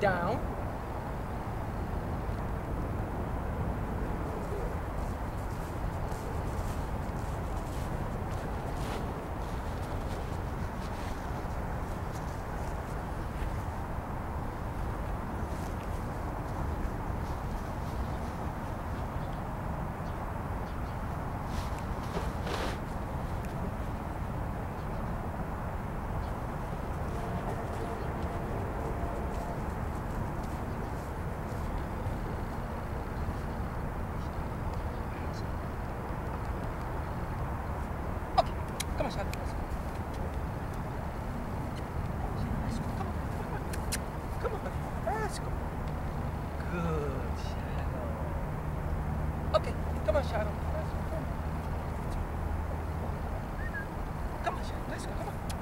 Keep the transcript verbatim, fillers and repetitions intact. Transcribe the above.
down. Come on, Shadow. Let's go. Come on, come on. Come on, buddy. Let's go. Good, Shadow. Okay, come on, Shadow. Let's go. Come on, Shadow. Let's go. Come on.